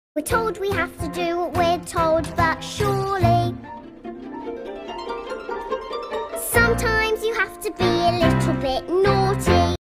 We're told we have to do what we're told, but surely sometimes you have to be a little bit